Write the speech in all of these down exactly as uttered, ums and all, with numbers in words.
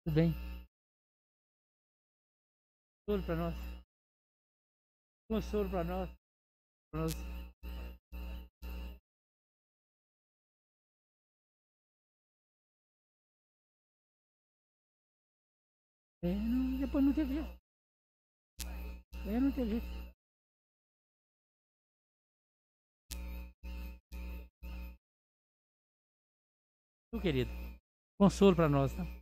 Tudo bem. Consolo para nós. Consolo para nós. Pra nós. É, não, depois não teve jeito. É, não teve jeito. Meu querido, consolo para nós, tá?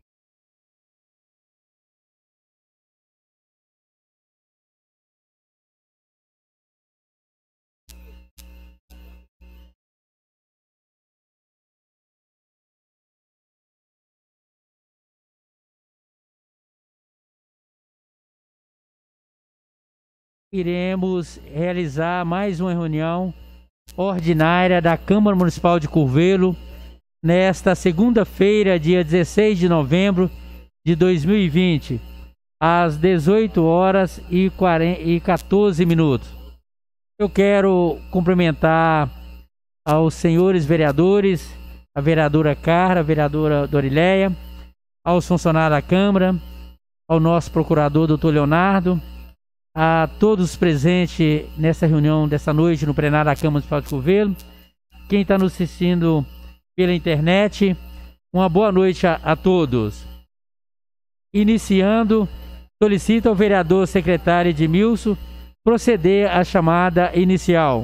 Iremos realizar mais uma reunião ordinária da Câmara Municipal de Curvelo nesta segunda-feira, dia dezesseis de novembro de dois mil e vinte, às dezoito horas e quatorze minutos. Eu quero cumprimentar aos senhores vereadores, a vereadora Carla, a vereadora Dorileia, aos funcionários da Câmara, ao nosso procurador, doutor Leonardo, a todos os presentes nessa reunião dessa noite no plenário da Câmara Municipal de Curvelo, quem está nos assistindo pela internet, uma boa noite a, a todos. Iniciando, solicito ao vereador secretário Edmilson proceder à chamada inicial.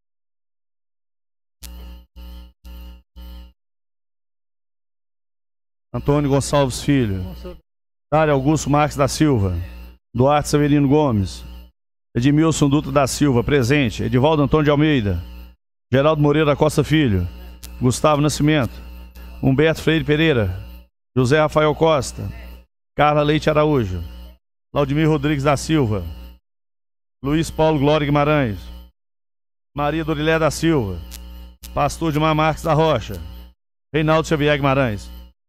Antônio Gonçalves Filho, Dário Augusto Marques da Silva, Duarte Severino Gomes, Edmilson Dutra da Silva, presente. Edivaldo Antônio de Almeida, Geraldo Moreira da Costa Filho, Gustavo Nascimento, Humberto Freire Pereira, José Rafael Costa, Carla Leite Araújo, Laudimir Rodrigues da Silva, Luiz Paulo Glória Guimarães, Maria Dorilé da Silva, Pastor Dimar Marques da Rocha, Reinaldo Xavier Guimarães.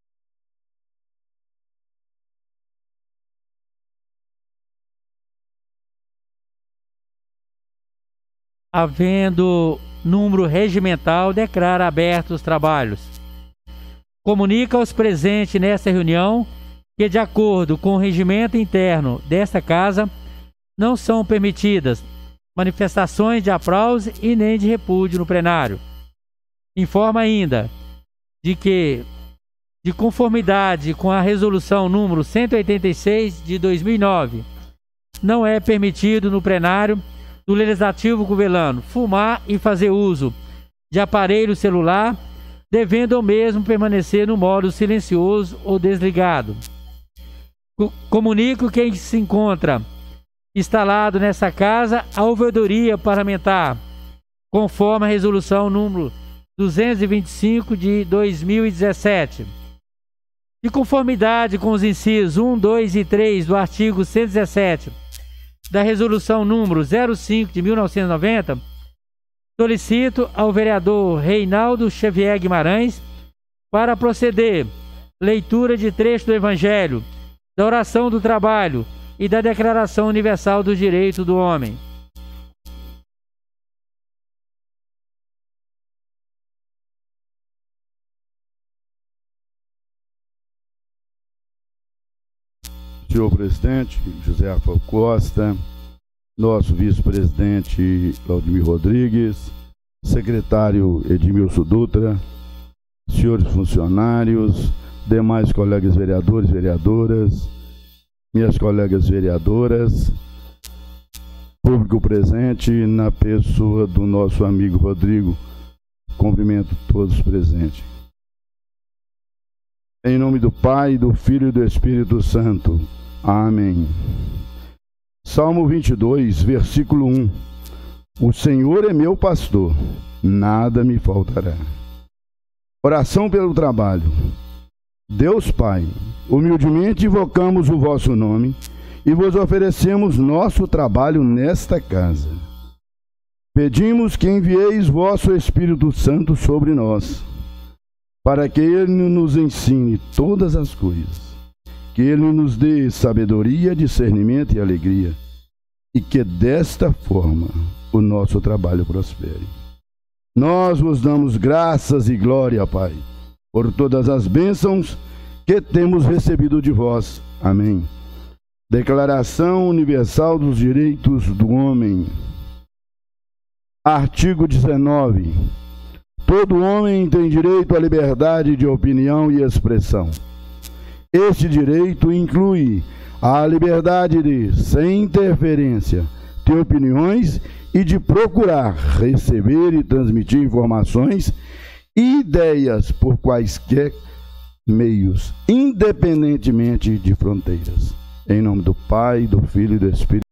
Havendo número regimental, declara abertos os trabalhos. Comunica aos presentes nesta reunião que, de acordo com o regimento interno desta casa, não são permitidas manifestações de aplauso e nem de repúdio no plenário. Informa ainda de que, de conformidade com a resolução número cento e oitenta e seis de dois mil e nove, não é permitido no plenário do Legislativo curvelano fumar e fazer uso de aparelho celular, devendo o mesmo permanecer no modo silencioso ou desligado. Comunico quem se encontra instalado nessa casa a ouvidoria parlamentar, conforme a resolução número duzentos e vinte e cinco de dois mil e dezessete. De conformidade com os incisos um, dois e três do artigo cento e dezessete da resolução número zero cinco de mil novecentos e noventa, solicito ao vereador Reinaldo Xavier Guimarães para proceder leitura de trecho do Evangelho, da oração do trabalho e da Declaração Universal dos Direitos do Homem. Senhor presidente José Rafael Costa, nosso vice-presidente Laudimir Rodrigues, secretário Edmilson Dutra, senhores funcionários, demais colegas vereadores e vereadoras, minhas colegas vereadoras, público presente na pessoa do nosso amigo Rodrigo, cumprimento todos presentes. Em nome do Pai, do Filho e do Espírito Santo. Amém. Salmo vinte e dois, versículo um. O Senhor é meu pastor, nada me faltará. Oração pelo trabalho. Deus Pai, humildemente invocamos o vosso nome e vos oferecemos nosso trabalho nesta casa. Pedimos que envieis vosso Espírito Santo sobre nós, para que Ele nos ensine todas as coisas, que Ele nos dê sabedoria, discernimento e alegria, e que desta forma o nosso trabalho prospere. Nós vos damos graças e glória, Pai, por todas as bênçãos que temos recebido de vós. Amém. Declaração Universal dos Direitos do Homem. Artigo dezenove. Todo homem tem direito à liberdade de opinião e expressão. Este direito inclui a liberdade de, sem interferência, ter opiniões e de procurar, receber e transmitir informações e ideias por quaisquer meios, independentemente de fronteiras. Em nome do Pai, do Filho e do Espírito.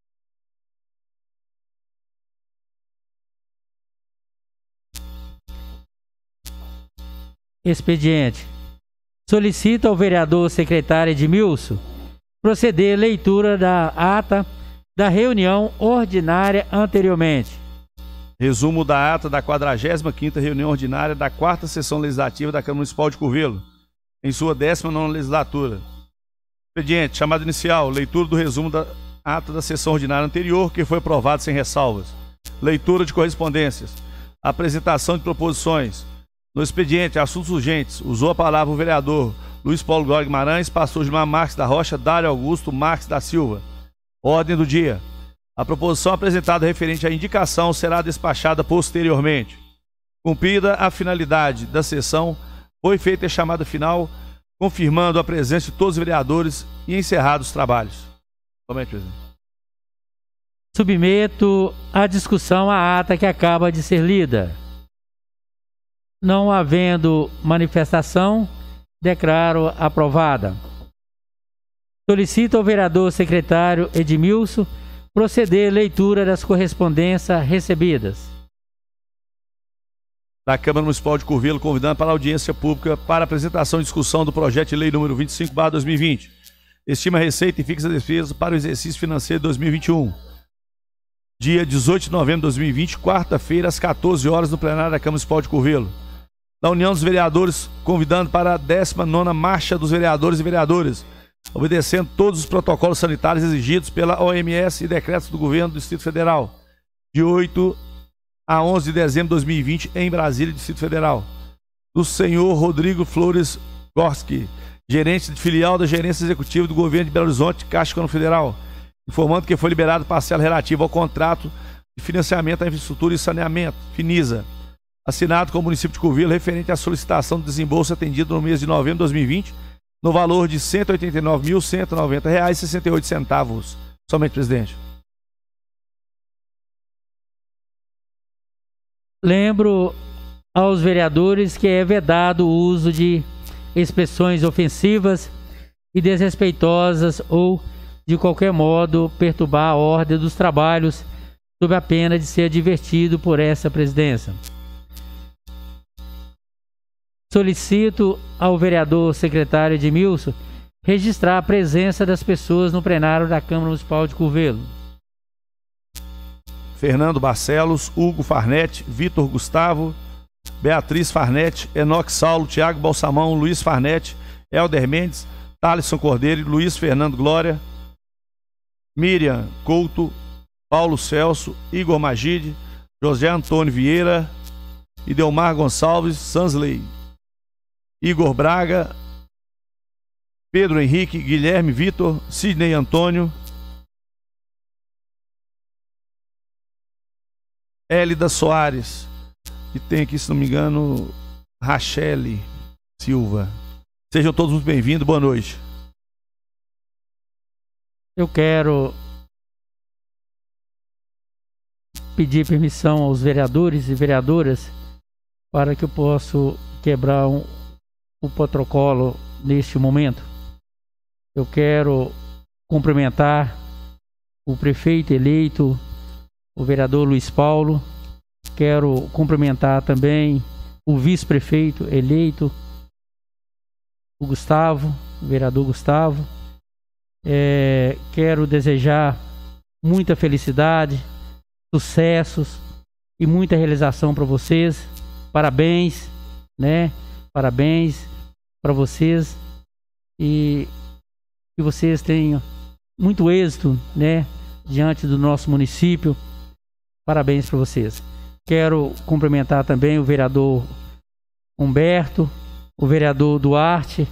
Expediente. Solicita ao vereador secretário Edmilson proceder à leitura da ata da reunião ordinária anteriormente. Resumo da ata da quadragésima quinta reunião ordinária da quarta sessão legislativa da Câmara Municipal de Curvelo, em sua décima nona legislatura. Expediente, chamada inicial, leitura do resumo da ata da sessão ordinária anterior, que foi aprovado sem ressalvas. Leitura de correspondências. Apresentação de proposições. No expediente, assuntos urgentes, usou a palavra o vereador Luiz Paulo Glória Guimarães, pastor Gilmar Marques da Rocha, Dário Augusto Marques da Silva. Ordem do dia. A proposição apresentada referente à indicação será despachada posteriormente. Cumprida a finalidade da sessão, foi feita a chamada final, confirmando a presença de todos os vereadores e encerrados os trabalhos. Somente, presidente. Submeto à discussão a ata que acaba de ser lida. Não havendo manifestação, declaro aprovada. Solicito ao vereador secretário Edmilson proceder à leitura das correspondências recebidas. Da Câmara Municipal de Curvelo, convidando para a audiência pública para apresentação e discussão do projeto de lei número vinte e cinco barra dois mil e vinte. Estima a receita e fixa a despesa para o exercício financeiro de dois mil e vinte e um. Dia dezoito de novembro de dois mil e vinte, quarta-feira, às quatorze horas, no plenário da Câmara Municipal de Curvelo. Da União dos Vereadores, convidando para a décima nona Marcha dos Vereadores e Vereadoras, obedecendo todos os protocolos sanitários exigidos pela O M S e decretos do Governo do Distrito Federal, de oito a onze de dezembro de dois mil e vinte, em Brasília, Distrito Federal. Do senhor Rodrigo Flores Gorski, gerente de filial da Gerência Executiva do Governo de Belo Horizonte, Caixa Econômica Federal, informando que foi liberado parcela relativa ao contrato de financiamento à infraestrutura e saneamento, Finisa, assinado com o município de Curvelo, referente à solicitação de desembolso atendido no mês de novembro de dois mil e vinte, no valor de cento e oitenta e nove mil, cento e noventa reais e sessenta e oito centavos. Somente, presidente. Lembro aos vereadores que é vedado o uso de expressões ofensivas e desrespeitosas ou, de qualquer modo, perturbar a ordem dos trabalhos, sob a pena de ser advertido por essa presidência. Solicito ao vereador secretário Edmilson registrar a presença das pessoas no plenário da Câmara Municipal de Curvelo. Fernando Barcelos, Hugo Farnete, Vitor Gustavo, Beatriz Farnete, Enoque Saulo, Tiago Balsamão, Luiz Farnete, Helder Mendes, Thalisson Cordeiro e Luiz Fernando Glória, Miriam Couto, Paulo Celso, Igor Magide, José Antônio Vieira, Idelmar Gonçalves, Sansley, Igor Braga, Pedro Henrique, Guilherme Vitor, Sidney Antônio, Hélida Soares, e tem aqui, se não me engano, Rachele Silva. Sejam todos muito bem-vindos, boa noite. Eu quero pedir permissão aos vereadores e vereadoras para que eu possa quebrar um, o protocolo neste momento. Eu quero cumprimentar o prefeito eleito, o vereador Luiz Paulo. Quero cumprimentar também o vice-prefeito eleito, o Gustavo, o vereador Gustavo. É, quero desejar muita felicidade, sucessos e muita realização para vocês. Parabéns, né? Parabéns para vocês e que vocês tenham muito êxito, né? Diante do nosso município. Parabéns para vocês. Quero cumprimentar também o vereador Humberto, o vereador Duarte,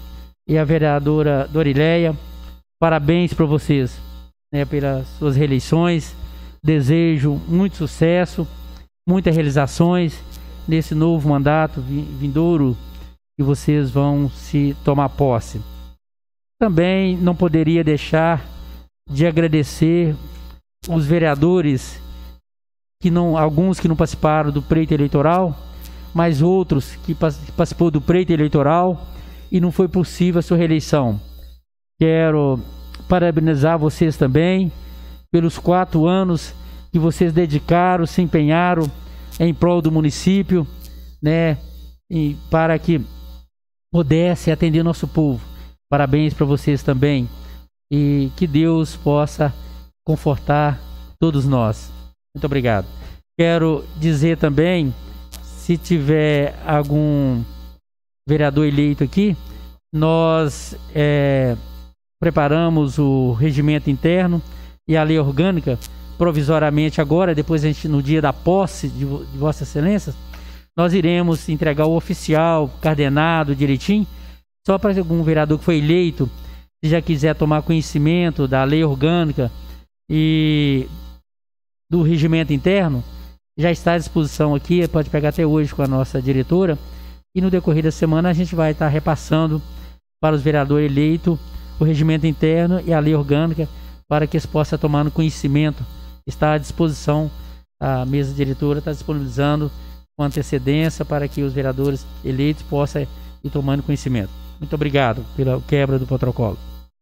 e a vereadora Dorileia. Parabéns para vocês, né, pelas suas reeleições. Desejo muito sucesso, muitas realizações nesse novo mandato vindouro que vocês vão se tomar posse. Também não poderia deixar de agradecer os vereadores, que não, alguns que não participaram do pleito eleitoral, mas outros que participou do pleito eleitoral e não foi possível a sua reeleição. Quero parabenizar vocês também pelos quatro anos que vocês dedicaram, se empenharam em prol do município, né, e para que pudesse atender nosso povo. Parabéns para vocês também, e que Deus possa confortar todos nós. Muito obrigado. Quero dizer também, se tiver algum vereador eleito aqui, nós é, preparamos o regimento interno e a lei orgânica provisoriamente agora, depois a gente, no dia da posse de, de Vossa Excelência, nós iremos entregar o oficial, cardenado, direitinho, só para algum vereador que foi eleito, se já quiser tomar conhecimento da lei orgânica e do regimento interno, já está à disposição aqui, pode pegar até hoje com a nossa diretora, e no decorrer da semana a gente vai estar repassando para os vereadores eleitos o regimento interno e a lei orgânica, para que eles possam tomar no conhecimento. Está à disposição, a mesa diretora está disponibilizando com antecedência para que os vereadores eleitos possam ir tomando conhecimento. Muito obrigado pela quebra do protocolo.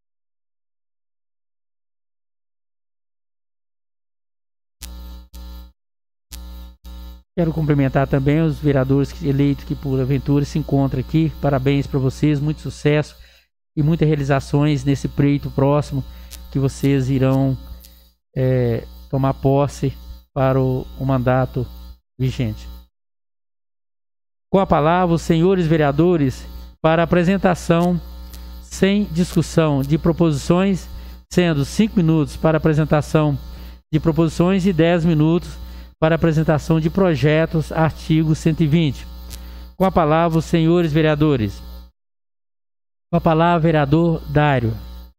Quero cumprimentar também os vereadores eleitos que porventura se encontram aqui. Parabéns para vocês, muito sucesso e muitas realizações nesse pleito próximo que vocês irão é, tomar posse para o, o mandato vigente. Com a palavra, os senhores vereadores, para a apresentação sem discussão de proposições, sendo cinco minutos para a apresentação de proposições e dez minutos para a apresentação de projetos, artigo cento e vinte. Com a palavra, os senhores vereadores. Com a palavra, vereador Dário.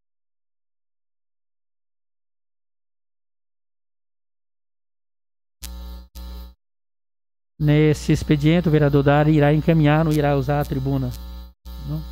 Nesse expediente, o vereador Dário irá encaminhar, não irá usar a tribuna. Não?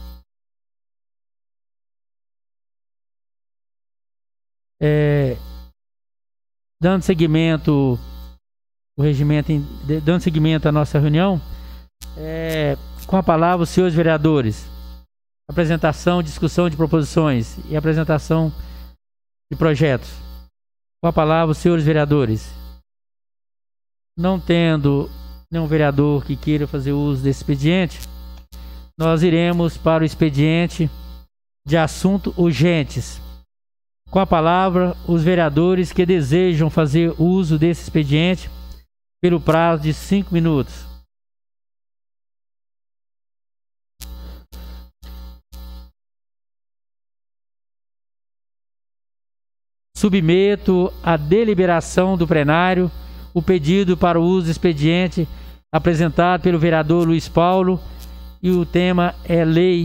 É, dando seguimento o regimento, dando seguimento à nossa reunião, é, com a palavra, os senhores vereadores. Apresentação, discussão de proposições e apresentação de projetos. Com a palavra, os senhores vereadores. Não tendo nenhum vereador que queira fazer uso desse expediente, nós iremos para o expediente de assuntos urgentes. Com a palavra, os vereadores que desejam fazer uso desse expediente pelo prazo de cinco minutos. Submeto à deliberação do plenário o pedido para o uso do expediente apresentado pelo vereador Luiz Paulo, e o tema é lei,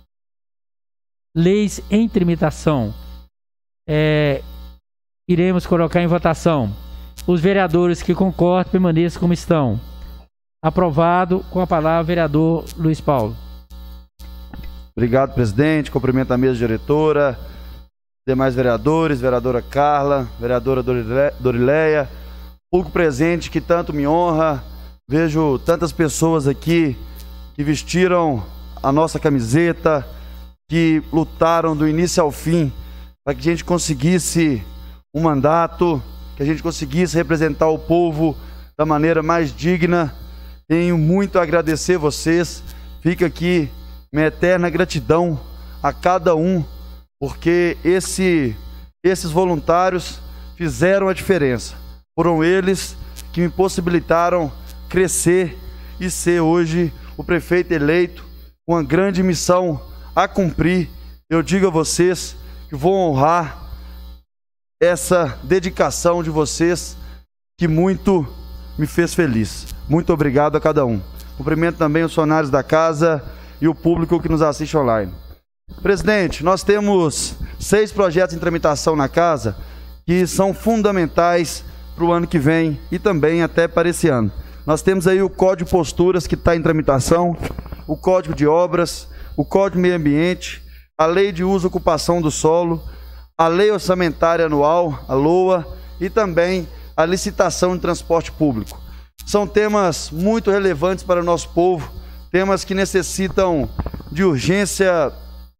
leis em tramitação. É, iremos colocar em votação. Os vereadores que concordam permaneçam como estão. Aprovado. Com a palavra, vereador Luiz Paulo. Obrigado, presidente. Cumprimento a mesa diretora, demais vereadores, vereadora Carla, vereadora Dorileia, público presente que tanto me honra. Vejo tantas pessoas aqui que vestiram a nossa camiseta, que lutaram do início ao fim para que a gente conseguisse um mandato, que a gente conseguisse representar o povo da maneira mais digna. Tenho muito a agradecer vocês. Fica aqui minha eterna gratidão a cada um, porque esse, esses voluntários fizeram a diferença. Foram eles que me possibilitaram crescer e ser hoje o prefeito eleito, com uma grande missão a cumprir. Eu digo a vocês que vou honrar essa dedicação de vocês, que muito me fez feliz. Muito obrigado a cada um. Cumprimento também os funcionários da casa e o público que nos assiste online. Presidente, nós temos seis projetos em tramitação na casa que são fundamentais para o ano que vem e também até para esse ano. Nós temos aí o Código de Posturas que está em tramitação, o Código de Obras, o Código de Meio Ambiente, a Lei de Uso e Ocupação do Solo, a Lei Orçamentária Anual, a LOA, e também a licitação de transporte público. São temas muito relevantes para o nosso povo, temas que necessitam de urgência,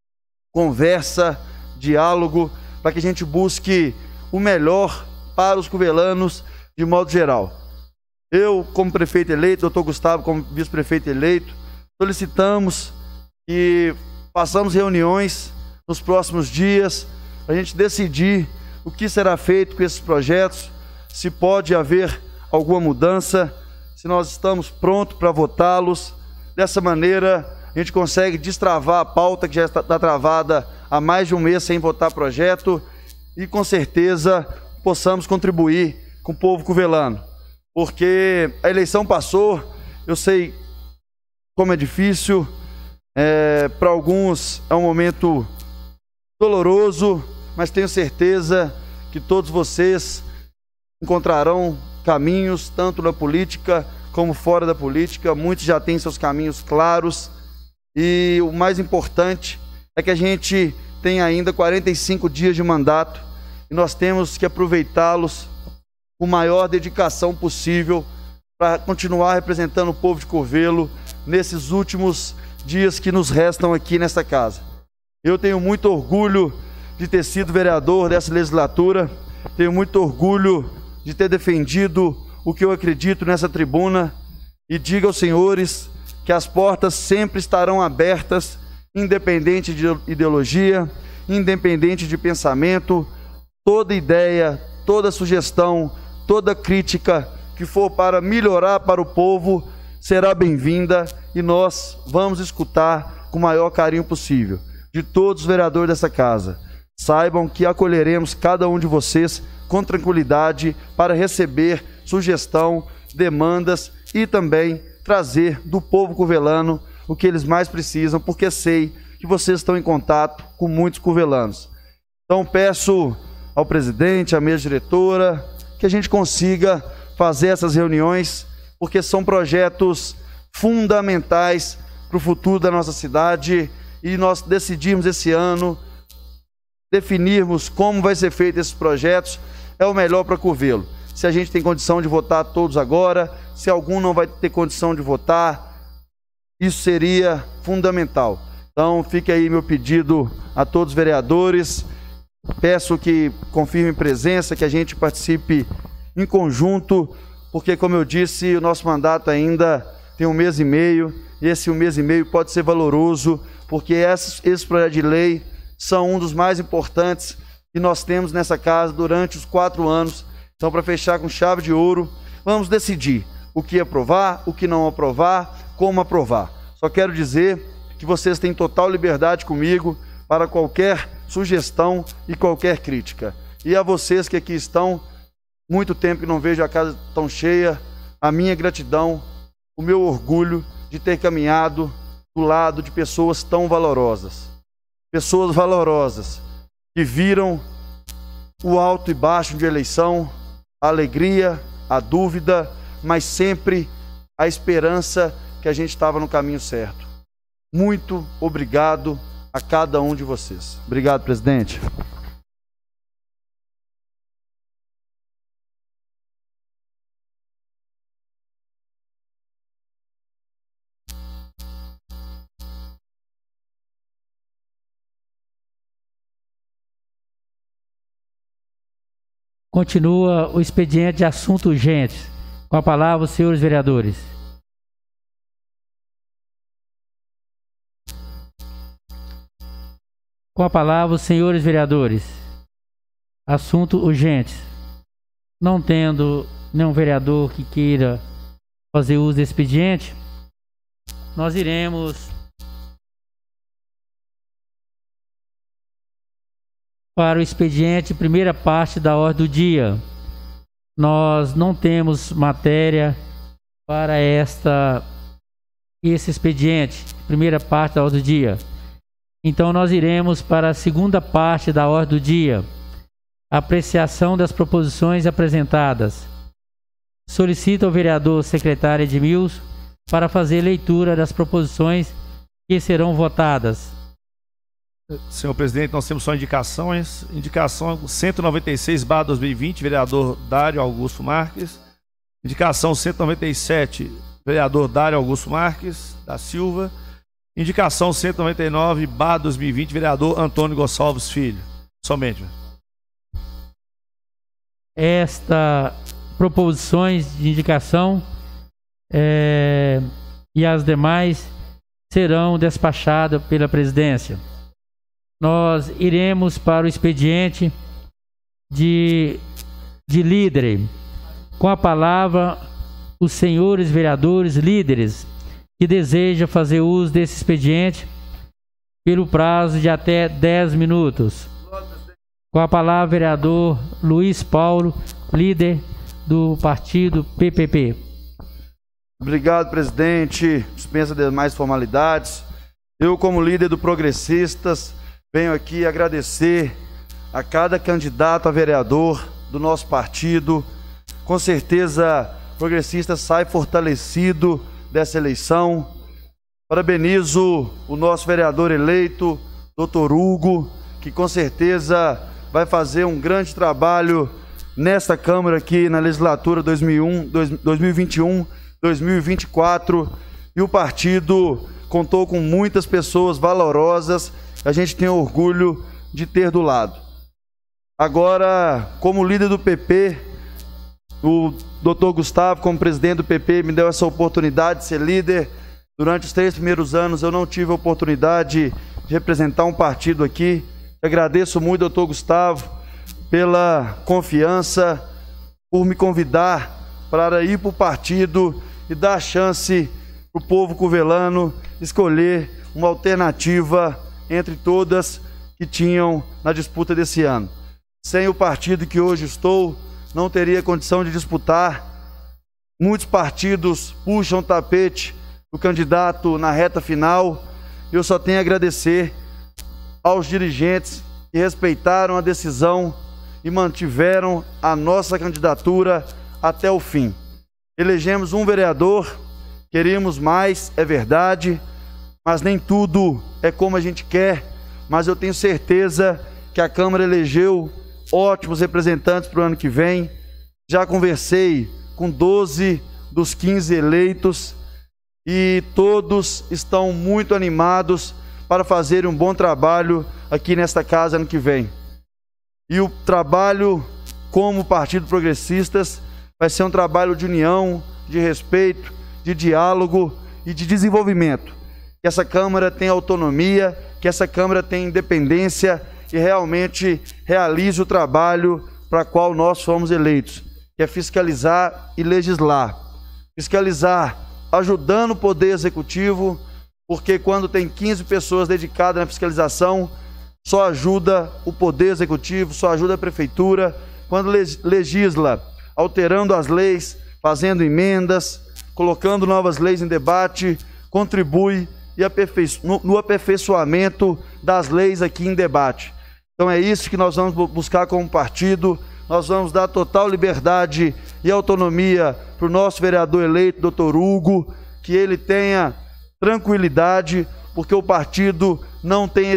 conversa, diálogo, para que a gente busque o melhor para os curvelanos de modo geral. Eu, como prefeito eleito, doutor Gustavo, como vice-prefeito eleito, solicitamos e façamos reuniões nos próximos dias para a gente decidir o que será feito com esses projetos, se pode haver alguma mudança, se nós estamos prontos para votá-los. Dessa maneira, a gente consegue destravar a pauta que já está travada há mais de um mês sem votar projeto e, com certeza, possamos contribuir com o povo curvelano. Porque a eleição passou, eu sei como é difícil, é, para alguns é um momento doloroso, mas tenho certeza que todos vocês encontrarão caminhos, tanto na política como fora da política. Muitos já têm seus caminhos claros e o mais importante é que a gente tem ainda quarenta e cinco dias de mandato e nós temos que aproveitá-los com a maior dedicação possível para continuar representando o povo de Curvelo nesses últimos dias que nos restam aqui nesta casa. Eu tenho muito orgulho de ter sido vereador dessa legislatura, tenho muito orgulho de ter defendido o que eu acredito nessa tribuna e digo aos senhores que as portas sempre estarão abertas, independente de ideologia, independente de pensamento, toda ideia, toda sugestão, toda crítica que for para melhorar para o povo será bem-vinda e nós vamos escutar com o maior carinho possível de todos os vereadores dessa casa. Saibam que acolheremos cada um de vocês com tranquilidade para receber sugestão, demandas e também trazer do povo curvelano o que eles mais precisam, porque sei que vocês estão em contato com muitos curvelanos. Então peço ao presidente, à mesa diretora, que a gente consiga fazer essas reuniões, porque são projetos fundamentais para o futuro da nossa cidade e nós decidimos esse ano definirmos como vai ser feito esses projetos, é o melhor para Curvelo. Se a gente tem condição de votar todos agora, se algum não vai ter condição de votar, isso seria fundamental. Então fica aí meu pedido a todos os vereadores, peço que confirmem presença, que a gente participe em conjunto, porque como eu disse, o nosso mandato ainda tem um mês e meio, e esse um mês e meio pode ser valoroso, porque esses, esses projetos de lei são um dos mais importantes que nós temos nessa casa durante os quatro anos. Então, para fechar com chave de ouro, vamos decidir o que aprovar, o que não aprovar, como aprovar. Só quero dizer que vocês têm total liberdade comigo para qualquer sugestão e qualquer crítica. E a vocês que aqui estão, muito tempo que não vejo a casa tão cheia, a minha gratidão, o meu orgulho de ter caminhado do lado de pessoas tão valorosas. Pessoas valorosas que viram o alto e baixo de eleição, a alegria, a dúvida, mas sempre a esperança que a gente estava no caminho certo. Muito obrigado a cada um de vocês. Obrigado, presidente. Continua o expediente de assuntos urgentes. Com a palavra, os senhores vereadores. Com a palavra, os senhores vereadores. Assunto urgente. Não tendo nenhum vereador que queira fazer uso desse expediente, nós iremos para o expediente, primeira parte da ordem do dia. Nós não temos matéria para esta esse expediente, primeira parte da ordem do dia. Então nós iremos para a segunda parte da ordem do dia. Apreciação das proposições apresentadas. Solicito ao vereador secretário Edmilson para fazer leitura das proposições que serão votadas. Senhor presidente, nós temos só indicações. Indicação cento e noventa e seis barra dois mil e vinte, vereador Dário Augusto Marques. Indicação cento e noventa e sete, vereador Dário Augusto Marques da Silva. Indicação cento e noventa e nove barra dois mil e vinte, vereador Antônio Gonçalves Filho. Somente. Estas proposições de indicação é, e as demais serão despachadas pela presidência. Nós iremos para o expediente de, de líder. Com a palavra, os senhores vereadores líderes que desejam fazer uso desse expediente pelo prazo de até dez minutos. Com a palavra, vereador Luiz Paulo, líder do partido P P P. Obrigado, presidente. Dispensa demais formalidades. Eu, como líder do Progressistas, venho aqui agradecer a cada candidato a vereador do nosso partido. Com certeza, o Progressista sai fortalecido dessa eleição. Parabenizo o nosso vereador eleito, doutor Hugo, que com certeza vai fazer um grande trabalho nesta Câmara aqui na legislatura dois mil e um, dois mil e vinte e um, dois mil e vinte e quatro. E o partido contou com muitas pessoas valorosas, a gente tem orgulho de ter do lado. Agora, como líder do P P, o doutor Gustavo, como presidente do P P, me deu essa oportunidade de ser líder. Durante os três primeiros anos eu não tive a oportunidade de representar um partido aqui. Agradeço muito, doutor Gustavo, pela confiança, por me convidar para ir para o partido e dar a chance para o povo curvelano escolher uma alternativa entre todas que tinham na disputa desse ano. Sem o partido que hoje estou, não teria condição de disputar. Muitos partidos puxam o tapete do candidato na reta final. Eu só tenho a agradecer aos dirigentes que respeitaram a decisão e mantiveram a nossa candidatura até o fim. Elegemos um vereador, queríamos mais, é verdade, mas nem tudo é como a gente quer. Mas eu tenho certeza que a Câmara elegeu ótimos representantes para o ano que vem. Já conversei com doze dos quinze eleitos e todos estão muito animados para fazer um bom trabalho aqui nesta casa ano que vem. E o trabalho como Partido Progressistas vai ser um trabalho de união, de respeito, de diálogo e de desenvolvimento. Que essa Câmara tenha autonomia, que essa Câmara tenha independência e realmente realize o trabalho para o qual nós fomos eleitos, que é fiscalizar e legislar. Fiscalizar ajudando o Poder Executivo, porque quando tem quinze pessoas dedicadas na fiscalização, só ajuda o Poder Executivo, só ajuda a Prefeitura. Quando legisla, alterando as leis, fazendo emendas, colocando novas leis em debate, contribui e aperfeiço- no, no aperfeiçoamento das leis aqui em debate. Então é isso que nós vamos buscar como partido. Nós vamos dar total liberdade e autonomia para o nosso vereador eleito, doutor Hugo, que ele tenha tranquilidade, porque o partido não tem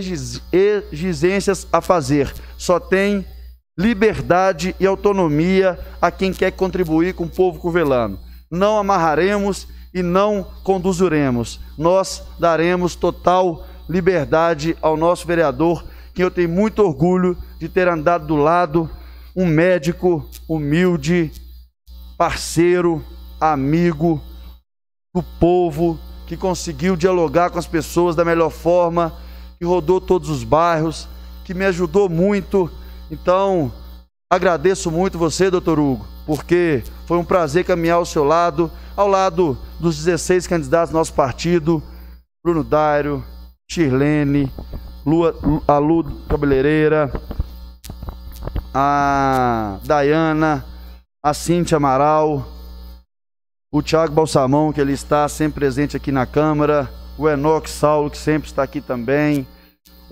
exigências a fazer, só tem liberdade e autonomia a quem quer contribuir com o povo curvelano. Não amarraremos e não conduziremos, nós daremos total liberdade ao nosso vereador, que eu tenho muito orgulho de ter andado do lado, um médico humilde, parceiro, amigo do povo, que conseguiu dialogar com as pessoas da melhor forma, que rodou todos os bairros, que me ajudou muito. Então, agradeço muito você, doutor Hugo, porque foi um prazer caminhar ao seu lado, ao lado dos dezesseis candidatos do nosso partido, Bruno Dário, Shirlene, Lua, a Lu Cabeleireira, a Dayana, a Cíntia Amaral, o Thiago Balsamão, que ele está sempre presente aqui na Câmara, o Enoque Saulo, que sempre está aqui também,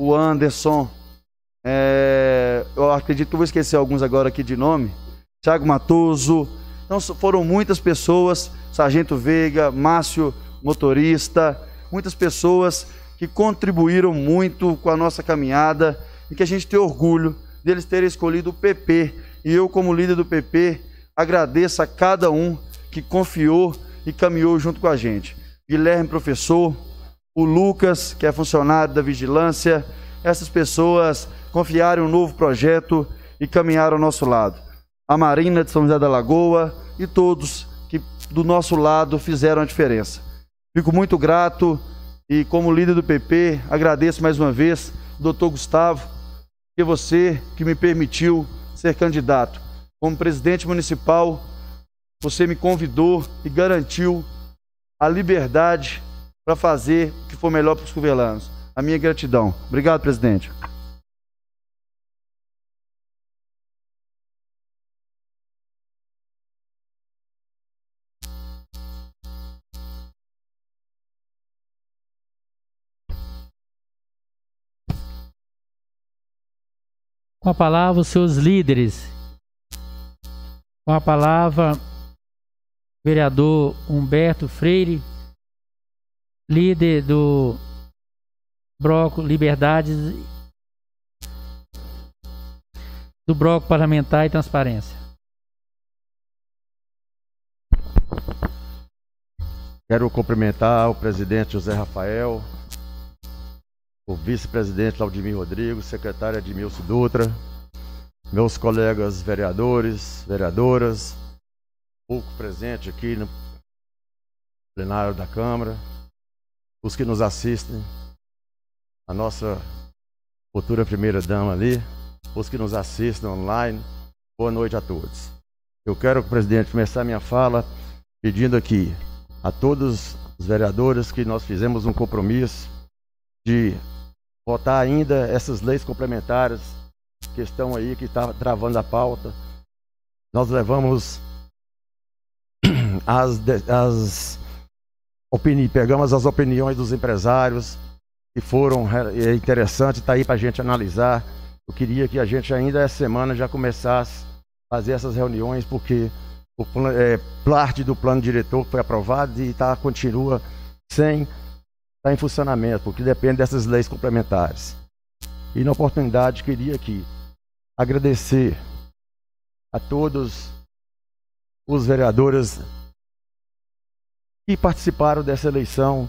o Anderson, é, eu acredito que eu vou esquecer alguns agora aqui de nome, Thiago Matoso. Então foram muitas pessoas, Sargento Veiga, Márcio motorista, muitas pessoas que contribuíram muito com a nossa caminhada e que a gente tem orgulho deles terem escolhido o P P. E eu, como líder do P P, agradeço a cada um que confiou e caminhou junto com a gente. Guilherme, professor, o Lucas, que é funcionário da vigilância, essas pessoas confiaram em um novo projeto e caminharam ao nosso lado. A Marina de São José da Lagoa e todos que do nosso lado fizeram a diferença. Fico muito grato e, como líder do P P, agradeço mais uma vez o doutor Gustavo, que você que me permitiu ser candidato. Como presidente municipal, você me convidou e garantiu a liberdade para fazer o que for melhor para os curvelanos. A minha gratidão. Obrigado, presidente. Com a palavra, os seus líderes. Com a palavra, vereador Humberto Freire, líder do Bloco Liberdades, do Bloco Parlamentar e Transparência. Quero cumprimentar o presidente José Rafael, o vice-presidente Laudimir Rodrigues, secretário Edmilson Dutra, meus colegas vereadores, vereadoras, pouco presente aqui no plenário da Câmara, os que nos assistem, a nossa futura primeira-dama ali, os que nos assistem online, boa noite a todos. Eu quero, presidente, começar minha fala pedindo aqui a todos os vereadores que nós fizemos um compromisso de votar ainda essas leis complementares que estão aí, que está travando a pauta. Nós levamos as, as opini, pegamos as opiniões dos empresários que foram é interessante, está aí para a gente analisar. Eu queria que a gente ainda essa semana já começasse a fazer essas reuniões, porque o é, parte do plano diretor foi aprovado e tá, continua sem estar em funcionamento, porque depende dessas leis complementares. E na oportunidade queria aqui agradecer a todos os vereadores que participaram dessa eleição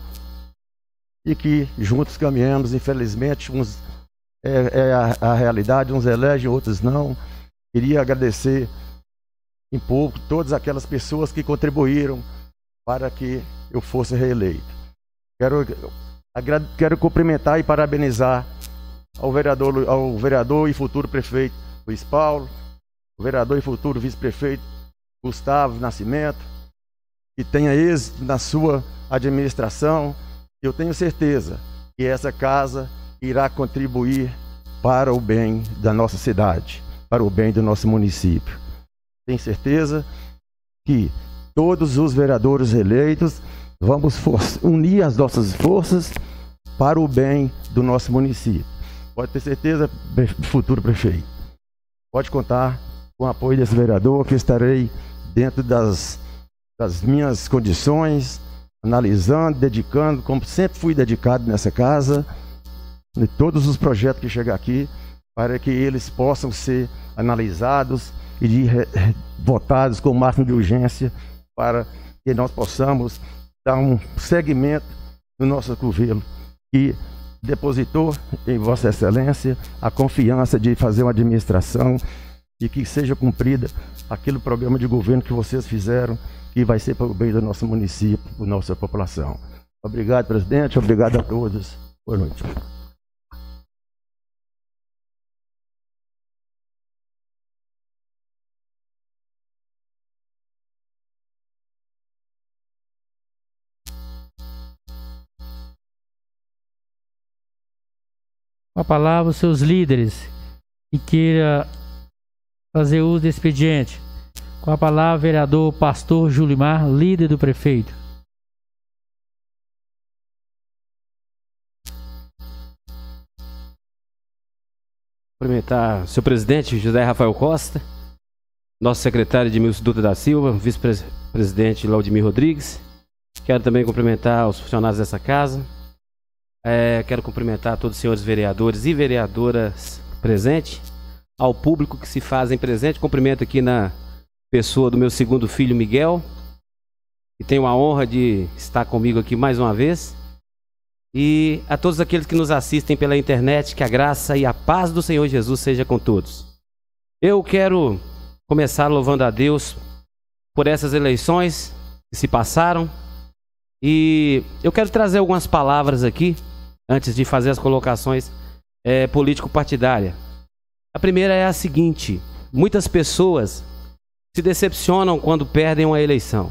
e que juntos caminhamos. Infelizmente, uns é, é a, a realidade, uns elegem, outros não. Queria agradecer em pouco todas aquelas pessoas que contribuíram para que eu fosse reeleito. Quero, quero cumprimentar e parabenizar ao vereador, ao vereador e futuro prefeito Luiz Paulo, o vereador e futuro vice-prefeito Gustavo Nascimento, que tenha êxito na sua administração. Eu tenho certeza que essa casa irá contribuir para o bem da nossa cidade, para o bem do nosso município. Tenho certeza que todos os vereadores eleitos vamos unir as nossas forças para o bem do nosso município. Pode ter certeza, futuro prefeito. Pode contar com o apoio desse vereador, que estarei dentro das, das minhas condições, analisando, dedicando, como sempre fui dedicado nessa casa, de todos os projetos que chegam aqui, para que eles possam ser analisados e de, votados com o máximo de urgência, para que nós possamos dar um segmento no nosso governo, que depositou em Vossa Excelência a confiança de fazer uma administração e que seja cumprida aquele programa de governo que vocês fizeram, que vai ser para o bem do nosso município, da nossa população. Obrigado, presidente. Obrigado a todos. Boa noite. Com a palavra, os seus líderes que queira fazer uso desse expediente. Com a palavra, vereador Pastor Julimar, líder do prefeito. Cumprimentar o seu presidente, José Rafael Costa, nosso secretário Edmilson Dutra da Silva, vice-presidente Laudimir Rodrigues. Quero também cumprimentar os funcionários dessa casa. É, quero cumprimentar todos os senhores vereadores e vereadoras presentes, ao público que se fazem presente. Cumprimento aqui na pessoa do meu segundo filho, Miguel, que tenho a honra de estar comigo aqui mais uma vez. E a todos aqueles que nos assistem pela internet, que a graça e a paz do Senhor Jesus seja com todos. Eu quero começar louvando a Deus por essas eleições que se passaram. E eu quero trazer algumas palavras aqui, antes de fazer as colocações é, político-partidárias. A primeira é a seguinte: muitas pessoas se decepcionam quando perdem uma eleição.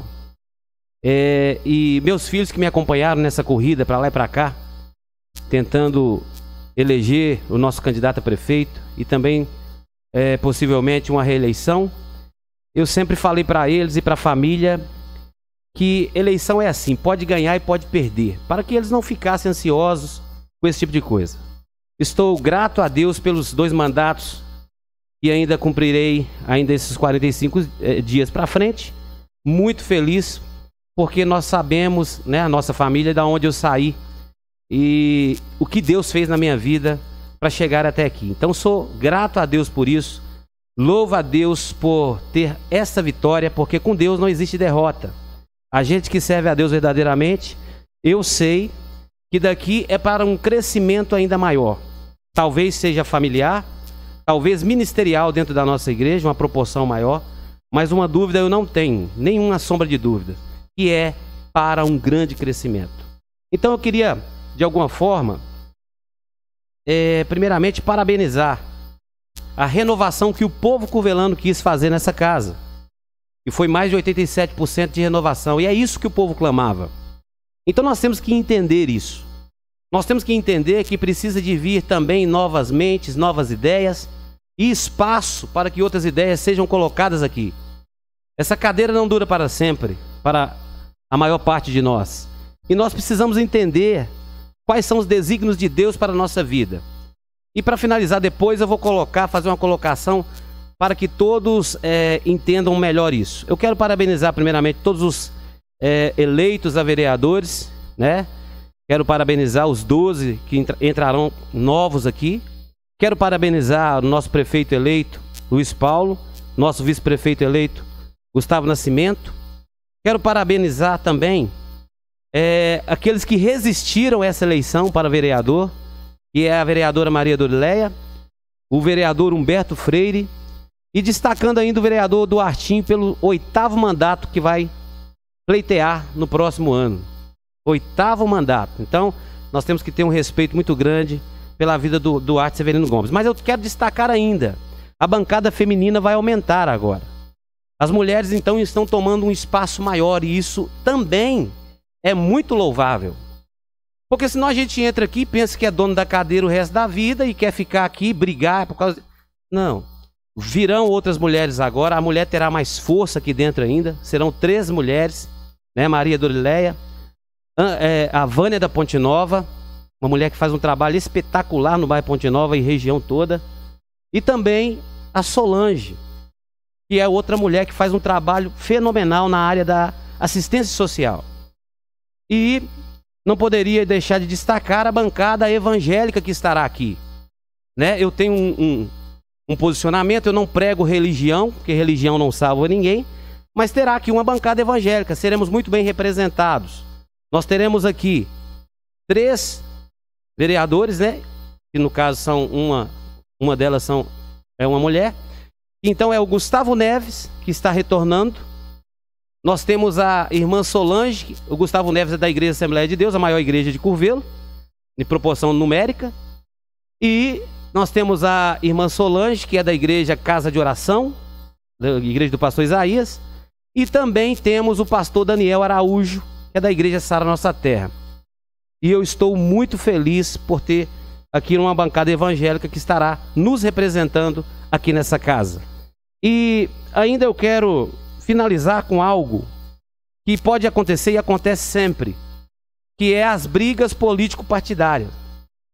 É, e meus filhos que me acompanharam nessa corrida para lá e para cá, tentando eleger o nosso candidato a prefeito e também é, possivelmente uma reeleição, eu sempre falei para eles e para a família que eleição é assim, pode ganhar e pode perder, para que eles não ficassem ansiosos com esse tipo de coisa. Estou grato a Deus pelos dois mandatos e ainda cumprirei ainda esses quarenta e cinco eh, dias para frente. Muito feliz, porque nós sabemos, né, a nossa família, da onde eu saí e o que Deus fez na minha vida para chegar até aqui. Então sou grato a Deus por isso. Louvo a Deus por ter essa vitória, porque com Deus não existe derrota. A gente que serve a Deus verdadeiramente, eu sei que daqui é para um crescimento ainda maior. Talvez seja familiar, talvez ministerial dentro da nossa igreja, uma proporção maior, mas uma dúvida eu não tenho, nenhuma sombra de dúvida, que é para um grande crescimento. Então eu queria, de alguma forma, é, primeiramente parabenizar a renovação que o povo curvelano quis fazer nessa casa. E foi mais de oitenta e sete por cento de renovação. E é isso que o povo clamava. Então nós temos que entender isso. Nós temos que entender que precisa de vir também novas mentes, novas ideias e espaço para que outras ideias sejam colocadas aqui. Essa cadeira não dura para sempre, para a maior parte de nós. E nós precisamos entender quais são os desígnios de Deus para a nossa vida. E para finalizar depois eu vou colocar, fazer uma colocação para que todos é, entendam melhor isso. Eu quero parabenizar primeiramente todos os é, eleitos a vereadores, né? Quero parabenizar os doze que entra, entrarão novos aqui. Quero parabenizar o nosso prefeito eleito, Luiz Paulo, nosso vice-prefeito eleito, Gustavo Nascimento. Quero parabenizar também é, aqueles que resistiram a essa eleição para vereador, que é a vereadora Maria Dorileia, o vereador Humberto Freire, e destacando ainda o vereador Duartinho pelo oitavo mandato que vai pleitear no próximo ano. Oitavo mandato. Então, nós temos que ter um respeito muito grande pela vida do Duarte Severino Gomes. Mas eu quero destacar ainda, a bancada feminina vai aumentar agora. As mulheres, então, estão tomando um espaço maior e isso também é muito louvável. Porque senão a gente entra aqui e pensa que é dono da cadeira o resto da vida e quer ficar aqui, brigar por causa... Não. Virão outras mulheres agora, a mulher terá mais força aqui dentro ainda, serão três mulheres, né? Maria Dorileia, a Vânia da Ponte Nova, uma mulher que faz um trabalho espetacular no bairro Ponte Nova e região toda, e também a Solange, que é outra mulher que faz um trabalho fenomenal na área da assistência social. E não poderia deixar de destacar a bancada evangélica que estará aqui, né? Eu tenho um... um Um posicionamento, eu não prego religião, porque religião não salva ninguém, mas terá aqui uma bancada evangélica, seremos muito bem representados. Nós teremos aqui três vereadores, né? Que no caso são uma, uma delas são, é uma mulher. Então é o Gustavo Neves, que está retornando. Nós temos a irmã Solange, o Gustavo Neves é da Igreja Assembleia de Deus, a maior igreja de Curvelo, em proporção numérica. E nós temos a irmã Solange, que é da igreja Casa de Oração, da igreja do pastor Isaías. E também temos o pastor Daniel Araújo, que é da igreja Sara Nossa Terra. E eu estou muito feliz por ter aqui uma bancada evangélica que estará nos representando aqui nessa casa. E ainda eu quero finalizar com algo que pode acontecer e acontece sempre, que é as brigas político-partidárias.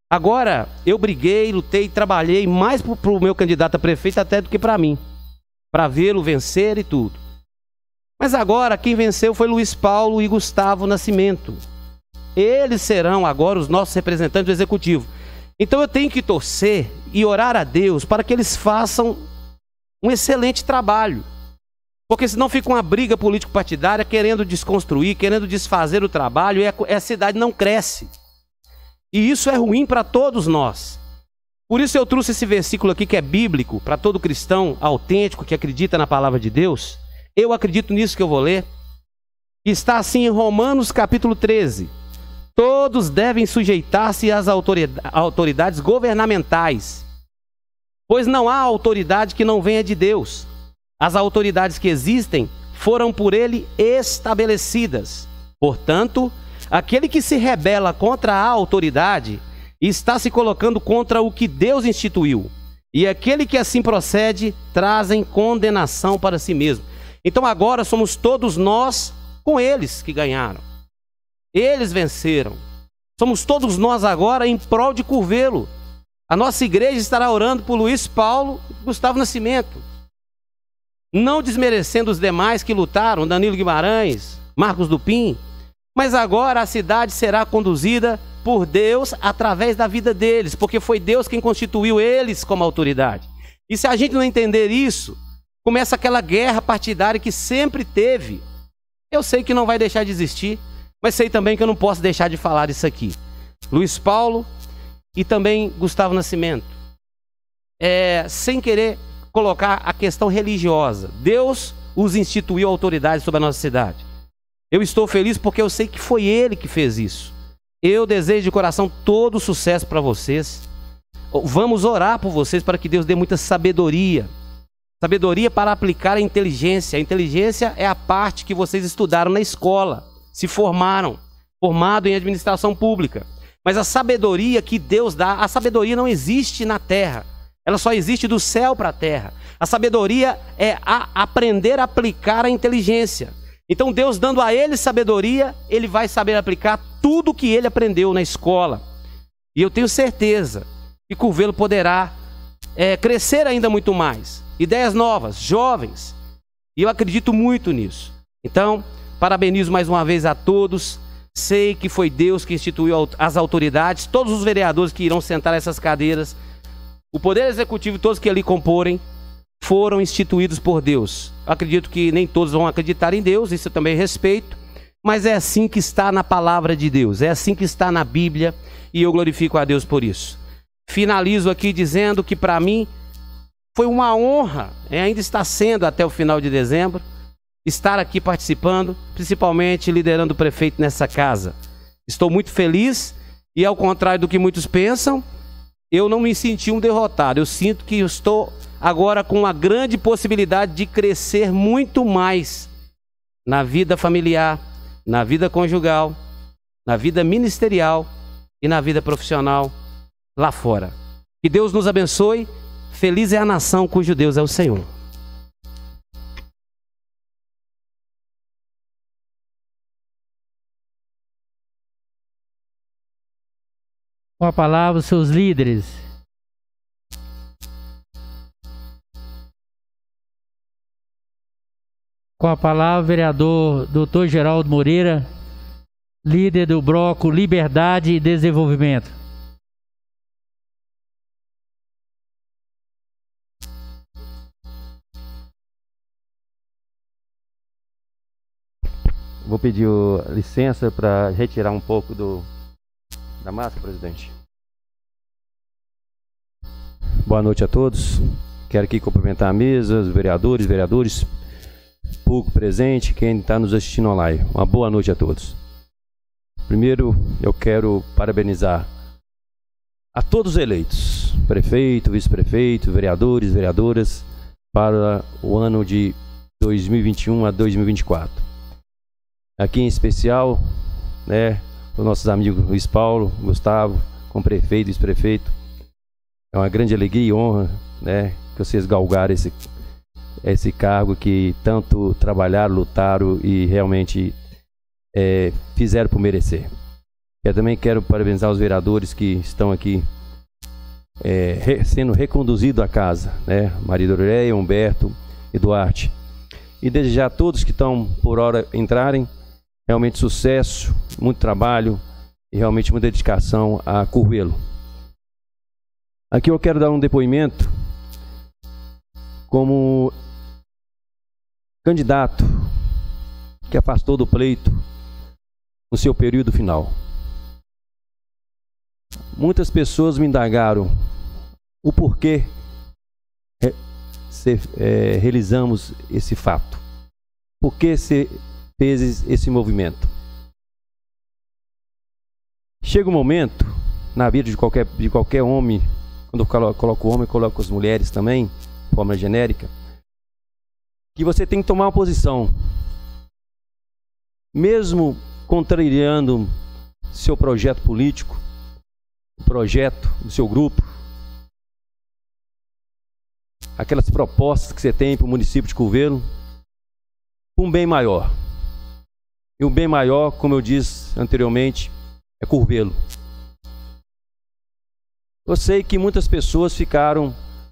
Agora, eu briguei, lutei, trabalhei mais para o meu candidato a prefeito até do que para mim, para vê-lo vencer e tudo. Mas agora, quem venceu foi Luiz Paulo e Gustavo Nascimento. Eles serão agora os nossos representantes do executivo. Então eu tenho que torcer e orar a Deus para que eles façam um excelente trabalho. Porque senão fica uma briga político-partidária querendo desconstruir, querendo desfazer o trabalho, e a cidade não cresce. E isso é ruim para todos nós. Por isso eu trouxe esse versículo aqui que é bíblico, para todo cristão autêntico que acredita na palavra de Deus. Eu acredito nisso que eu vou ler. Está assim em Romanos capítulo treze. Todos devem sujeitar-se às autoridades governamentais, pois não há autoridade que não venha de Deus. As autoridades que existem foram por ele estabelecidas. Portanto, aquele que se rebela contra a autoridade está se colocando contra o que Deus instituiu. E aquele que assim procede trazem condenação para si mesmo. Então agora somos todos nós com eles que ganharam. Eles venceram. Somos todos nós agora em prol de Curvelo. A nossa igreja estará orando por Luiz Paulo e Gustavo Nascimento. Não desmerecendo os demais que lutaram, Danilo Guimarães, Marcos Dupin. Mas agora a cidade será conduzida por Deus através da vida deles, porque foi Deus quem constituiu eles como autoridade. E se a gente não entender isso, começa aquela guerra partidária que sempre teve. Eu sei que não vai deixar de existir, mas sei também que eu não posso deixar de falar isso aqui. Luiz Paulo e também Gustavo Nascimento. É, sem querer colocar a questão religiosa. Deus os instituiu autoridade sobre a nossa cidade. Eu estou feliz porque eu sei que foi Ele que fez isso. Eu desejo de coração todo sucesso para vocês. Vamos orar por vocês para que Deus dê muita sabedoria. Sabedoria para aplicar a inteligência. A inteligência é a parte que vocês estudaram na escola, se formaram, formado em administração pública. Mas a sabedoria que Deus dá, a sabedoria não existe na terra. Ela só existe do céu para a terra. A sabedoria é a aprender a aplicar a inteligência. Então Deus dando a ele sabedoria, ele vai saber aplicar tudo que ele aprendeu na escola. E eu tenho certeza que Curvelo poderá é, crescer ainda muito mais. Ideias novas, jovens. E eu acredito muito nisso. Então, parabenizo mais uma vez a todos. Sei que foi Deus que instituiu as autoridades, todos os vereadores que irão sentar nessas cadeiras, o Poder Executivo e todos que ali comporem, foram instituídos por Deus. Acredito que nem todos vão acreditar em Deus, isso eu também respeito, mas é assim que está na palavra de Deus, é assim que está na Bíblia, e eu glorifico a Deus por isso. Finalizo aqui dizendo que para mim foi uma honra, e ainda está sendo até o final de dezembro, estar aqui participando, principalmente liderando o prefeito nessa casa. Estou muito feliz e, ao contrário do que muitos pensam, eu não me senti um derrotado. Eu sinto que eu estou agora com uma grande possibilidade de crescer muito mais na vida familiar, na vida conjugal, na vida ministerial e na vida profissional lá fora. Que Deus nos abençoe. Feliz é a nação cujo Deus é o Senhor. Com a palavra, os seus líderes. Com a palavra, o vereador doutor Geraldo Moreira, líder do bloco Liberdade e Desenvolvimento. Vou pedir o, licença para retirar um pouco do, da máscara, presidente. Boa noite a todos. Quero aqui cumprimentar a mesa, os vereadores, vereadores, público presente, quem está nos assistindo online. Uma boa noite a todos. Primeiro, eu quero parabenizar a todos os eleitos, prefeito, vice-prefeito, vereadores, vereadoras, para o ano de dois mil e vinte e um a dois mil e vinte e quatro. Aqui em especial, né, os nossos amigos Luiz Paulo, Gustavo, como prefeito, vice-prefeito. É uma grande alegria e honra, né, que vocês galgaram esse, esse cargo que tanto trabalharam, lutaram e realmente é, fizeram por merecer. Eu também quero parabenizar os vereadores que estão aqui é, re, sendo reconduzidos à casa, né? Maria Doreia, Humberto e Duarte. E desejar a todos que estão por hora entrarem, realmente sucesso, muito trabalho e realmente muita dedicação a Curvelo. Aqui eu quero dar um depoimento como candidato que afastou do pleito no seu período final. Muitas pessoas me indagaram o porquê se, é, realizamos esse fato. Por que se fez esse movimento? Chega um momento na vida de qualquer, de qualquer homem, quando eu coloco o homem, eu coloco as mulheres também, de forma genérica, que você tem que tomar uma posição. Mesmo contrariando seu projeto político, o projeto do seu grupo, aquelas propostas que você tem para o município de Curvelo, um bem maior. E o bem maior, como eu disse anteriormente, é Curvelo. Eu sei que muitas pessoas ficaram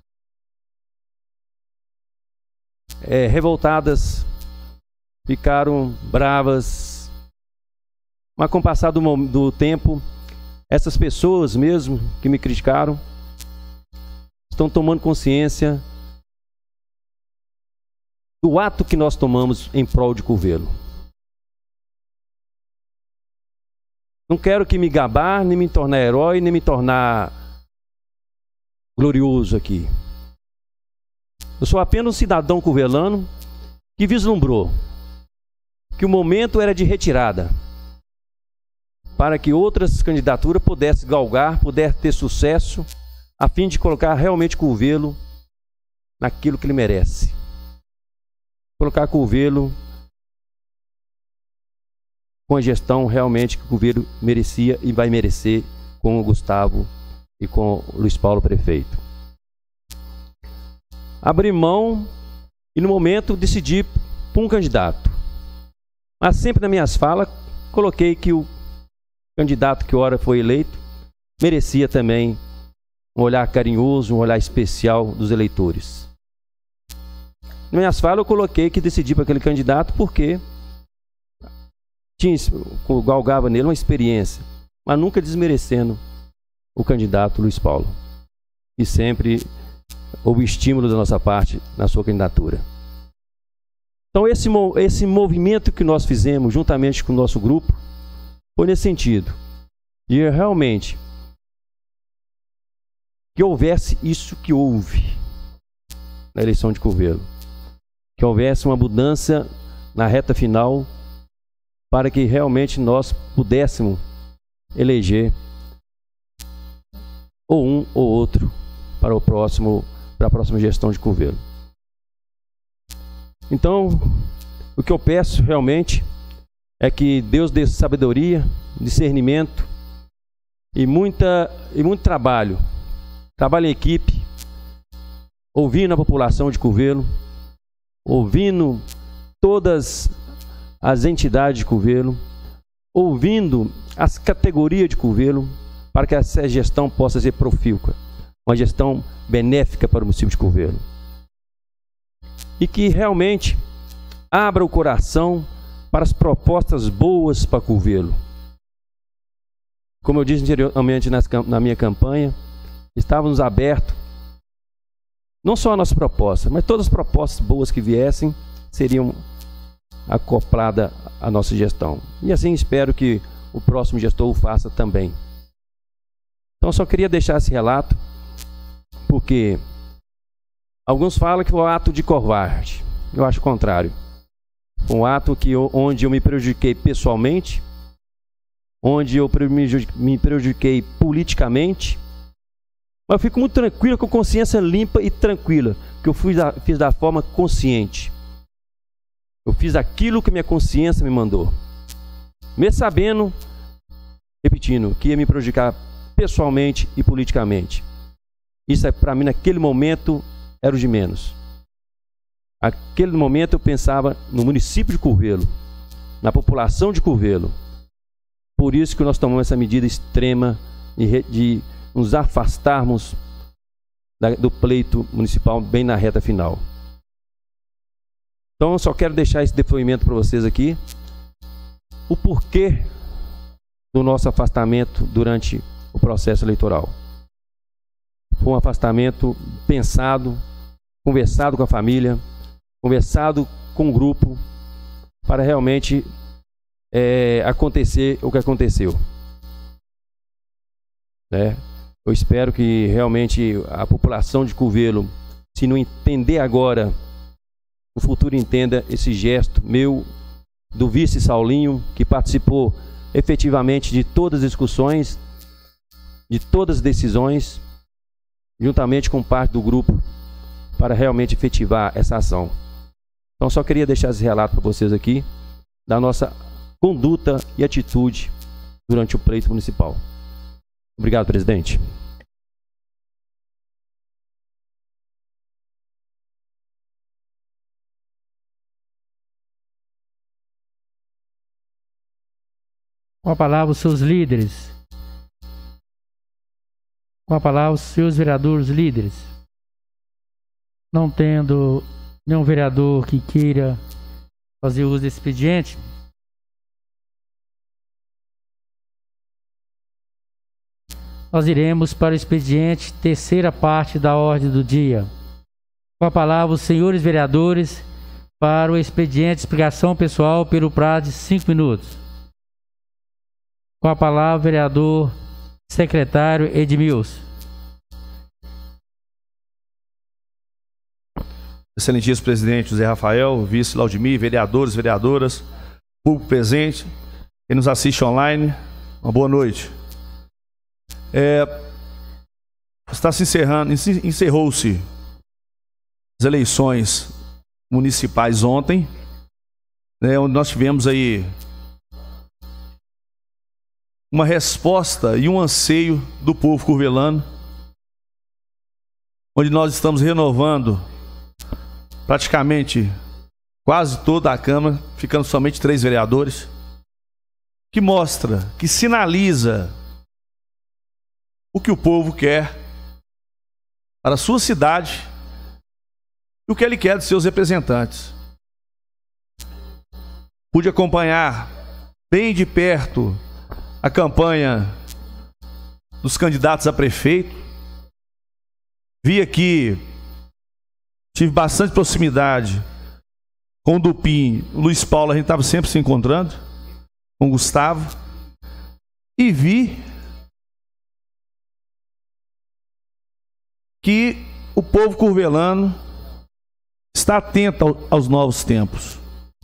é, revoltadas, ficaram bravas, mas com o passar do, do tempo, essas pessoas mesmo que me criticaram estão tomando consciência do ato que nós tomamos em prol de Curvelo. Não quero que me gabar, nem me tornar herói, nem me tornar glorioso aqui. Eu sou apenas um cidadão curvelano que vislumbrou que o momento era de retirada, para que outras candidaturas pudessem galgar, pudessem ter sucesso, a fim de colocar realmente Curvelo naquilo que ele merece. Colocar Curvelo com a gestão realmente que o Curvelo merecia e vai merecer com o Gustavo e com o Luiz Paulo prefeito. Abri mão e no momento decidi por um candidato. Mas sempre nas minhas falas coloquei que o candidato que ora foi eleito merecia também um olhar carinhoso, um olhar especial dos eleitores. Nas minhas falas eu coloquei que decidi para aquele candidato porque tinha, galgava nele uma experiência, mas nunca desmerecendo o candidato Luiz Paulo. E sempre houve estímulo da nossa parte na sua candidatura. Então esse, esse movimento que nós fizemos juntamente com o nosso grupo foi nesse sentido. E realmente que houvesse isso que houve na eleição de Curvelo. Que houvesse uma mudança na reta final para que realmente nós pudéssemos eleger ou um ou outro para o próximo, para a próxima gestão de Curvelo. Então, o que eu peço realmente é que Deus dê sabedoria, discernimento e, muita, e muito trabalho. Trabalho em equipe, ouvindo a população de Curvelo, ouvindo todas as entidades de Curvelo, ouvindo as categorias de Curvelo, para que essa gestão possa ser profícua, uma gestão benéfica para o município de Curvelo. E que realmente abra o coração para as propostas boas para Curvelo. Como eu disse anteriormente na minha campanha, estávamos abertos, não só a nossa proposta, mas todas as propostas boas que viessem seriam acopladas à nossa gestão. E assim espero que o próximo gestor o faça também. Então só queria deixar esse relato, porque alguns falam que foi um ato de covarde. Eu acho o contrário. Um ato que eu, onde eu me prejudiquei pessoalmente, onde eu me prejudiquei politicamente, mas eu fico muito tranquilo, com consciência limpa e tranquila, que eu fiz da, fiz da forma consciente. Eu fiz aquilo que minha consciência me mandou. Mesmo sabendo, repetindo, que ia me prejudicar pessoalmente e politicamente. Isso, para mim, naquele momento, era o de menos. Naquele momento, eu pensava no município de Curvelo, na população de Curvelo. Por isso que nós tomamos essa medida extrema de, de nos afastarmos da, do pleito municipal bem na reta final. Então eu só quero deixar esse depoimento para vocês aqui, o porquê do nosso afastamento durante o processo eleitoral. Foi um afastamento pensado, conversado com a família, conversado com o grupo, para realmente é, acontecer o que aconteceu. Né? Eu espero que realmente a população de Curvelo, se não entender agora, no futuro entenda esse gesto meu, do vice Saulinho, que participou efetivamente de todas as discussões, de todas as decisões, juntamente com parte do grupo, para realmente efetivar essa ação. Então só queria deixar esse relato para vocês aqui, da nossa conduta e atitude durante o pleito municipal. Obrigado, presidente. Com a palavra os seus líderes. Com a palavra os seus vereadores líderes. Não tendo nenhum vereador que queira fazer uso desse expediente, nós iremos para o expediente, terceira parte da ordem do dia. Com a palavra os senhores vereadores para o expediente de explicação pessoal pelo prazo de cinco minutos. Com a palavra, vereador secretário Edmilson. Excelentíssimo presidente José Rafael, vice Laudimir, vereadores, vereadoras, público presente, quem nos assiste online, uma boa noite. É, está se encerrando, encerrou-se as eleições municipais ontem, né, onde nós tivemos aí uma resposta e um anseio do povo curvelano, onde nós estamos renovando praticamente quase toda a Câmara, ficando somente três vereadores, que mostra, que sinaliza o que o povo quer para a sua cidade e o que ele quer dos seus representantes. Pude acompanhar bem de perto a campanha dos candidatos a prefeito. Vi aqui, tive bastante proximidade com o Dupin, o Luiz Paulo, a gente estava sempre se encontrando, com o Gustavo, e vi que o povo curvelano está atento ao, aos novos tempos.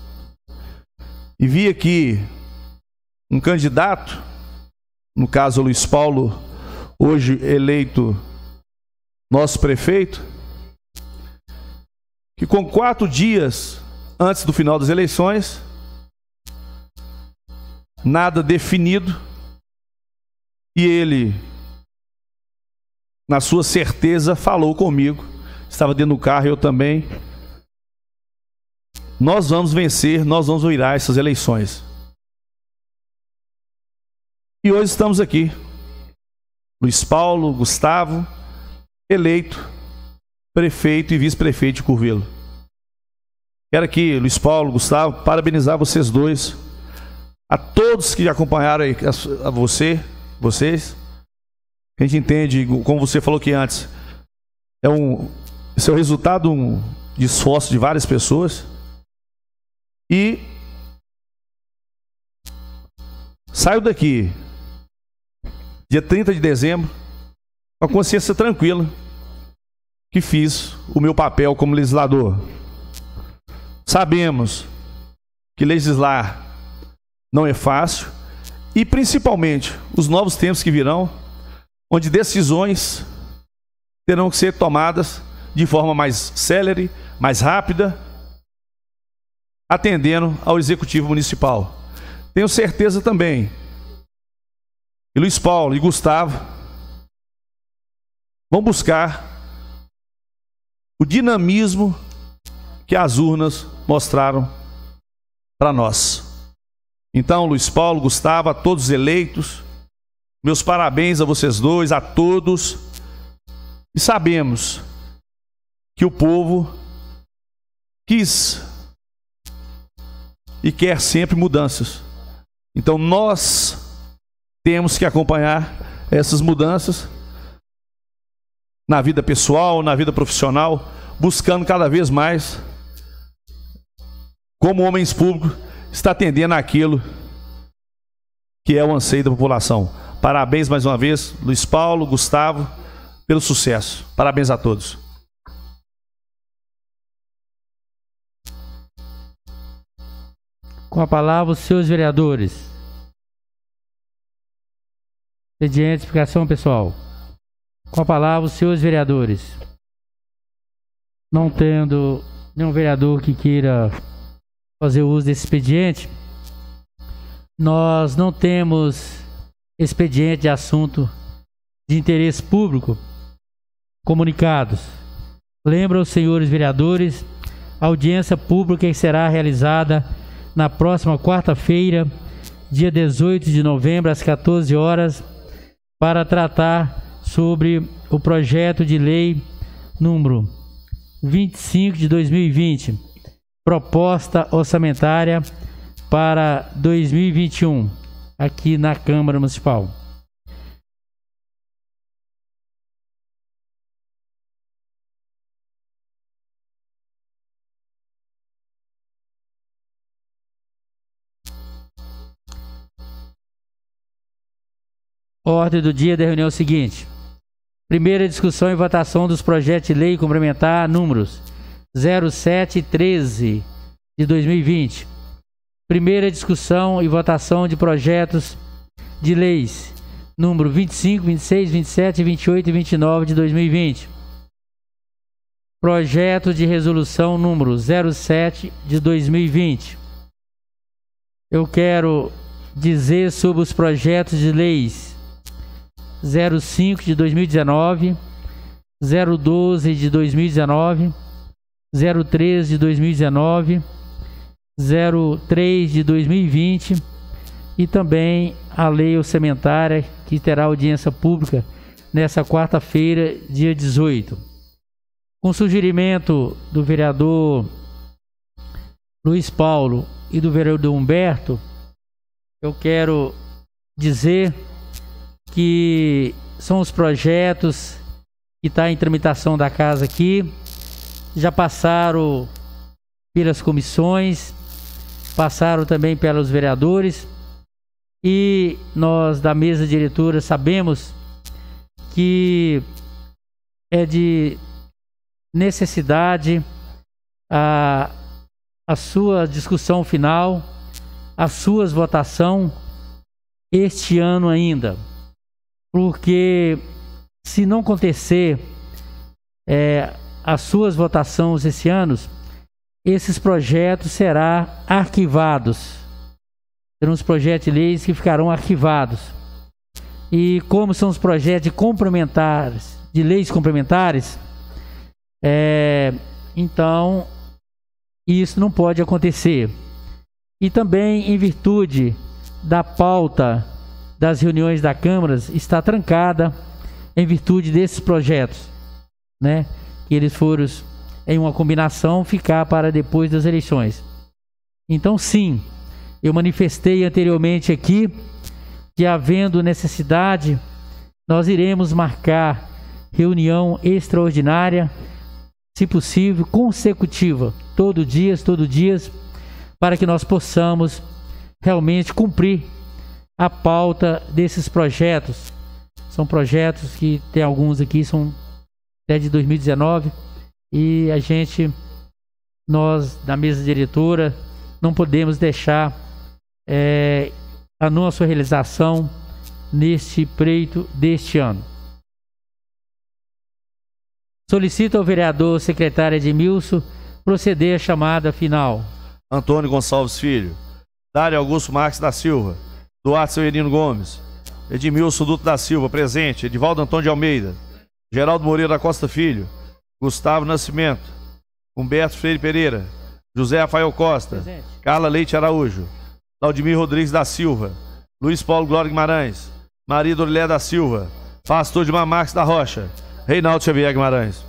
E vi aqui um candidato, no caso o Luiz Paulo, hoje eleito nosso prefeito, que com quatro dias antes do final das eleições, nada definido, e ele, na sua certeza, falou comigo, estava dentro do carro, eu também, nós vamos vencer, nós vamos virar essas eleições. E hoje estamos aqui, Luiz Paulo, Gustavo, eleito prefeito e vice-prefeito de Curvelo. Quero aqui, Luiz Paulo, Gustavo, parabenizar vocês dois, a todos que acompanharam aí, a você, vocês, que a gente entende, como você falou aqui antes, é um, esse é o resultado um, de esforço de várias pessoas, e saio daqui dia trinta de dezembro, com a consciência tranquila, que fiz o meu papel como legislador. Sabemos que legislar não é fácil, e principalmente os novos tempos que virão, onde decisões terão que ser tomadas de forma mais célere, mais rápida, atendendo ao Executivo Municipal. Tenho certeza também e Luiz Paulo e Gustavo vão buscar o dinamismo que as urnas mostraram para nós. Então, Luiz Paulo, Gustavo, a todos os eleitos, meus parabéns a vocês dois, a todos. E sabemos que o povo quis e quer sempre mudanças. Então nós temos que acompanhar essas mudanças na vida pessoal, na vida profissional, buscando cada vez mais, como homens públicos, está atendendo aquilo que é o anseio da população. Parabéns mais uma vez, Luiz Paulo, Gustavo, pelo sucesso. Parabéns a todos. Com a palavra, os seus vereadores. Expediente, explicação, pessoal. Com a palavra, os seus vereadores. Não tendo nenhum vereador que queira fazer uso desse expediente, nós não temos expediente de assunto de interesse público comunicados. Lembra os senhores vereadores, a audiência pública que será realizada na próxima quarta-feira, dia dezoito de novembro, às quatorze horas, para tratar sobre o projeto de lei número vinte e cinco de dois mil e vinte, proposta orçamentária para dois mil e vinte e um, aqui na Câmara Municipal. Ordem do dia da reunião seguinte. Primeira discussão e votação dos projetos de lei complementar números zero sete e treze de dois mil e vinte. Primeira discussão e votação de projetos de leis número vinte e cinco, vinte e seis, vinte e sete, vinte e oito e vinte e nove de dois mil e vinte. Projeto de resolução número zero sete de dois mil e vinte. Eu quero dizer sobre os projetos de leis zero cinco de dois mil e dezenove, zero doze de dois mil e dezenove, zero treze de dois mil e dezenove, zero três de dois mil e vinte e também a lei orçamentária que terá audiência pública nessa quarta-feira, dia dezoito. Com sugerimento do vereador Luiz Paulo e do vereador Humberto, eu quero dizer que são os projetos que estão em tramitação da casa aqui, já passaram pelas comissões, passaram também pelos vereadores, e nós da mesa diretora sabemos que é de necessidade a, a sua discussão final, a sua votação este ano ainda. Porque se não acontecer é, as suas votações esse ano, esses projetos serão arquivados. Serão os projetos de leis que ficarão arquivados. E como são os projetos de complementares, de leis complementares, é, então isso não pode acontecer. E também em virtude da pauta das reuniões da Câmara está trancada em virtude desses projetos, né? Que eles foram em uma combinação ficar para depois das eleições. Então sim, eu manifestei anteriormente aqui que, havendo necessidade, nós iremos marcar reunião extraordinária, se possível consecutiva, todo dia, todo dia, para que nós possamos realmente cumprir a pauta desses projetos. São projetos que tem alguns aqui, são até de dois mil e dezenove, e a gente, nós da mesa diretora, não podemos deixar é, a nossa realização neste pleito deste ano. Solicito ao vereador secretário Edmilson proceder à chamada final. Antônio Gonçalves Filho, Dário Augusto Marques da Silva, Duarte Severino Gomes, Edmilson Duto da Silva, presente. Edivaldo Antônio de Almeida, Geraldo Moreira da Costa Filho, Gustavo Nascimento, Humberto Freire Pereira, José Rafael Costa, presente. Carla Leite Araújo, Laudimir Rodrigues da Silva, Luiz Paulo Glória Guimarães, Maria Dorilé da Silva, Pastor de Marques da Rocha, Reinaldo Xavier Guimarães.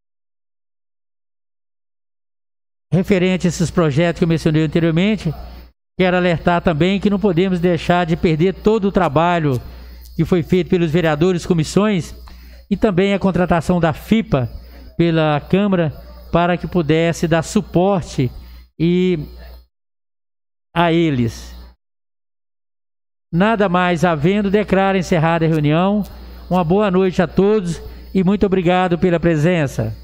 Referente a esses projetos que eu mencionei anteriormente, quero alertar também que não podemos deixar de perder todo o trabalho que foi feito pelos vereadores, comissões, e também a contratação da FIPA pela Câmara para que pudesse dar suporte e a eles. Nada mais havendo, declaro encerrada a reunião. Uma boa noite a todos e muito obrigado pela presença.